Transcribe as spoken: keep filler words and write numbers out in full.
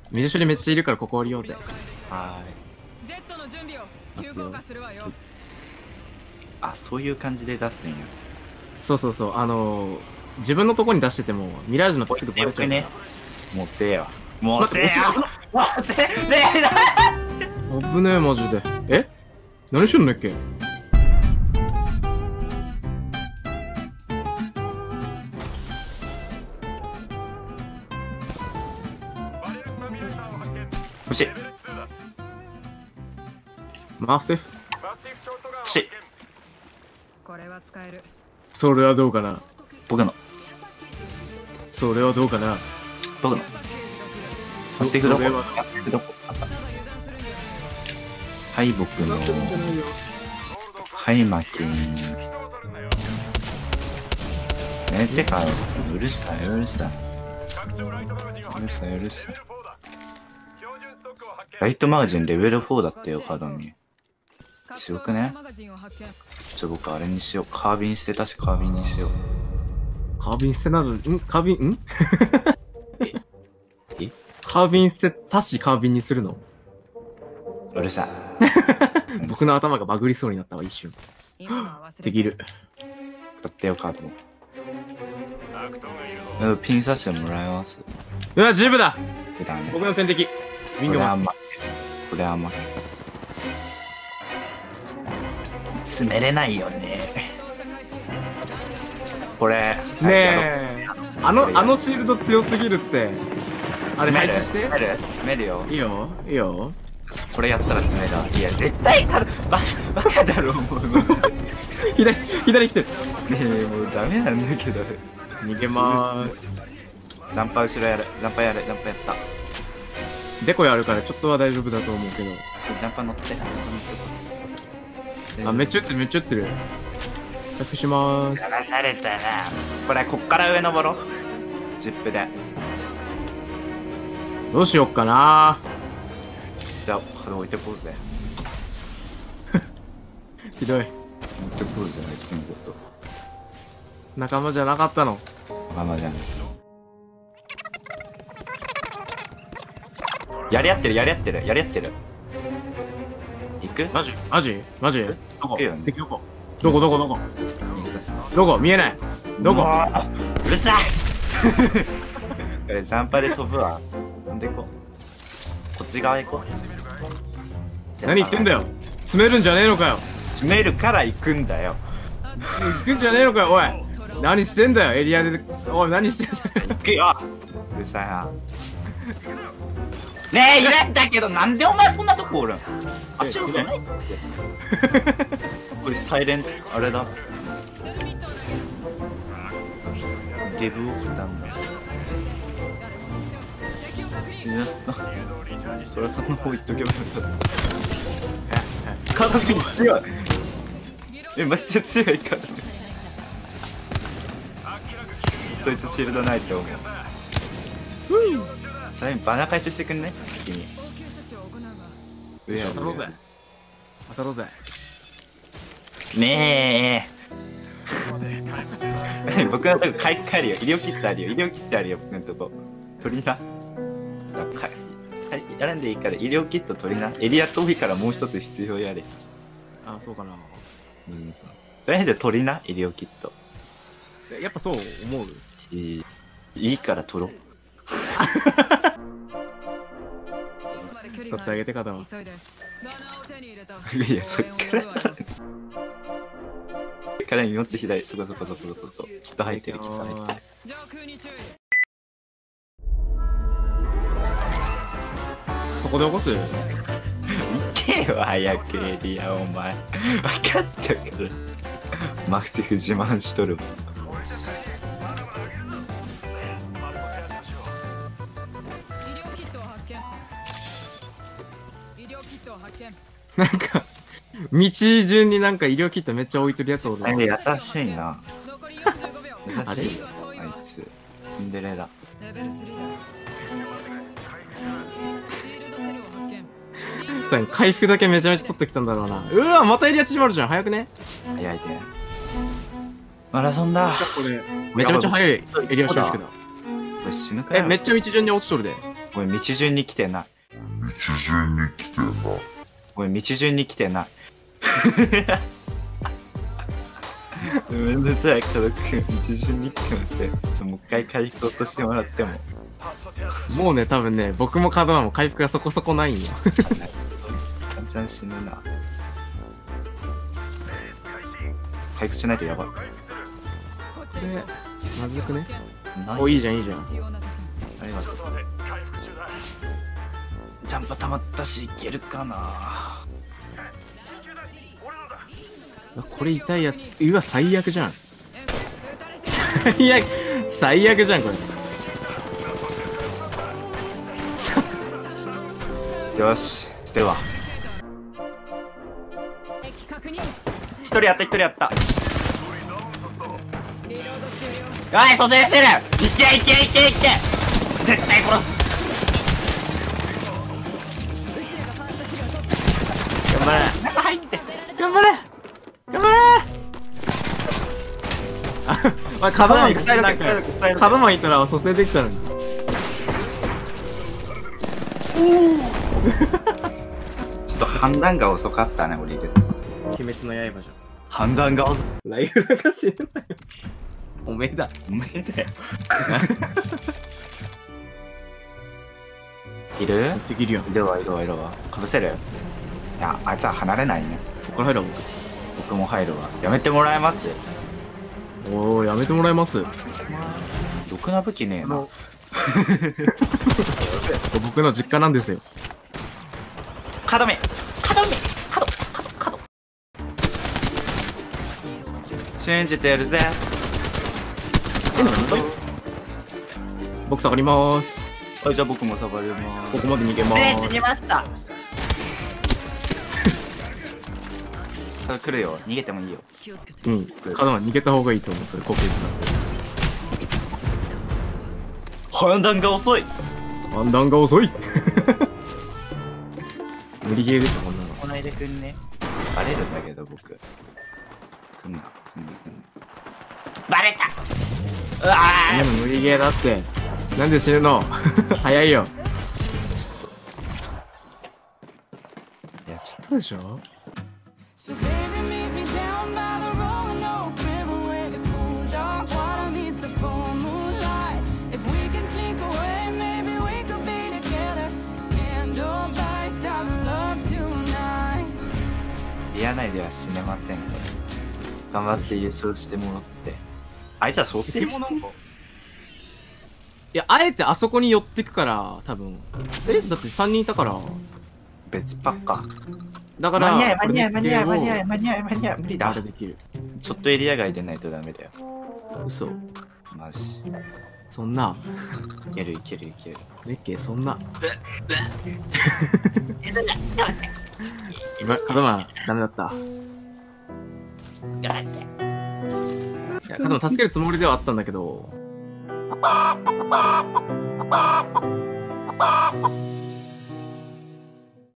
水処理めっちゃいるからここ降りようぜ。 はジェットの準備を急降下するわよ。 ーい。あ、そういう感じで出すんや。 そうそうそう、あのー、自分のとこに出しててもミラージュのってすぐバレちゃうから。 ね。もうせえよ。もうせえよ。もうせえねえな。 危ねえマジで。え何してんのっけ。 欲しい。 マーステフ。 欲しい。 これは使える。 それはどうかな。 僕の。 それはどうかな。 僕の。 そスティフどこそれはスティフどこあった。はい、僕の。はい、マキン。やめてかよ。うるさい、うるさい。うるさい、うるさい。ライトマガジンレベルフォーだってよ、カードミ。強くね。ちょ、僕あれにしよう。カービン捨てたし、カービンにしよう。 カービン捨てなど、んカービン、んええカービン捨てたしカービンにするの。 うるさい。 僕の頭がバグりそうになったわ、一瞬。できる。 買ってよ、カードも。うんピンさせてもらいます。 うわ、十分だ。 普段ね。 僕の天敵。ウィングマン。 これ甘い。詰めれないよね。これ。 ねえ。あの、あのシールド強すぎるって。あれ配置して。 詰める詰めるよ。 いいよ、いいよ。 これやったら詰めるわ。いや、絶対ババカだろ、もう。 左、左来てる。 ねえ、もうダメなんだけど。 逃げまーす。 ジャンパー後ろやる。ジャンパーやる。ジャンパーやった。 デコやるからちょっとは大丈夫だと思うけど。 ジャンパー乗って。 あ、めっちゃ打ってる、めっちゃ打ってる。着しまーす。 騙されたな。これ、こっから上登ろう。ジップで。 どうしよっかなじゃあ、これ置いてこうぜ。 ひどい。 置いてこうぜ、あいつのこと。 仲間じゃなかったの。 仲間じゃん。やり合ってる、やり合ってる、やり合ってる。行くマジマジマジどこ行くよね敵どこどこどこどこどこ見えないどこうるさいジャンパーで飛ぶわ。飛んでこう。こっち側行こう。 何言ってんだよ。詰めるんじゃねえのかよ。 詰めるから行くんだよ。 行くんじゃねえのかよ、おい。何してんだよ、エリアで。おい、何してんだよ。 行くよ。うるさいな。ねえ、いるんだけど、なんでお前こんなとこおるん。あ、ちょっとね。これサイレント、あれだ。デブオフだんだ。それその方行っとけばよかった。カードに強い。え、めっちゃ強いから。そいつシールドないと思う。それにバナ回収してくんね君。上当たろうぜ。当たろうぜ。 ねえ。僕のとこ買い替えるよ。医療キットあるよ。医療キットあるよ。僕のとこ。取りな。やらんでいいから医療キット取りな。エリア遠いからもう一つ必要やれ。 ああ、そうかな。 うん、そう。とりあえず取りな。医療キット。 やっぱそう思う。 いい。いいから取ろう。 取ってあげて肩は。 いや、そっからからによっち左、そこそこそこそこそこ。きっと入ってる、きっと入ってる。 そこで起こす。 行けよ、早くエリア、お前。分かったから。マクティフ自慢しとるわ。 なんか、道順になんか医療キットめっちゃ置いてるやつおる。 優しいな。優しい。 あれあいつ。ツンデレだ。 回復だけめちゃめちゃ取ってきたんだろうな。うわ、またエリア縮まるじゃん。早くね。 早いで。マラソンだ。 これめちゃめちゃ早いエリア収縮だ。 これ死ぬかよ。 え、めっちゃ道順に落ちとるで。 ごめん、道順に来てない。 道順に来てな。 ごめん、道順に来てない。ごめんなさい、家族。道順に来てません。ちょっともう一回回復落としてもらっても。 もうね、多分ね、僕もカードマンも回復がそこそこないんよ。 ワンチャン死ぬな。回復しないとやばい。 これ、まずくね。 何お、いいじゃん、いいじゃん。 ありがとう。ジャンプ溜まったし、いけるかな。 これ痛いやつ。うわ、最悪じゃん。最悪、最悪じゃん、これ。 よし、捨てるわ。 敵確認。 一人やった、一人やった。 リロード中よ。 おい、蘇生してる。いけいけいけいけ。絶対殺す。 宇宙がファーストキルを取った。 頑張れ。中入って。 頑張れ頑張れあ、まあ、カドマンサイドなんかサイドサイドカドマンいたら蘇生できたのに。 ちょっと判断が遅かったね、降りる。 鬼滅の刃じ判断が遅い。 ゃん。ライフが死ぬなよ。おめえだ。 おめえだよ。いるできるよ。 いるわ、いるわ、いるわ。かぶせる。いや、あいつは離れないね。 ここから入ろう、 僕も入るわ。やめてもらえます？ 僕。おー、やめてもらいます。 ろくな武器ねえな。 僕の実家なんですよ。 角目角目角角角信じてるぜ。 え、何？僕下がりまーす。 はい、じゃあ僕もサバります。 ここまで逃げまーす。 にました来るよ。逃げてもいいよ。 うん。カドマン逃げた方がいいと思う、それ、国立だ。 判断が遅い。 判断が遅い無理ゲーでしょ、こんなの。 こないでくんね。バレるんだけど、僕。くんな、くんな、くんな。バレた。うわでも無理ゲーだって。なんで死ぬの早いよ。 ーちょっと。いや、ちょっそうでしょ So baby, meet me down by the Roanoke River where the cool dark water meets the full moonlight. If we can sneak away, maybe we could be together. Candle by star love tonight. と。リア内では死ねません。頑張って優勝してもらって。あいつは蘇生もなんか。 いや、あえてあそこに寄ってくから、多分。えだってさんにんいたから。 別パッか。 だから、 間に合い、間に合い、間に合い、 これで間に合い、間に合い、間に合い、無理だあれ。できる。 ちょっとエリア外出ないとダメだよ。 嘘。 マジ。 そんな。 いけるいけるいける。 ねっけ、そんな。今、カドマン、ダメだった。いや、カドマン助けるつもりではあったんだけど。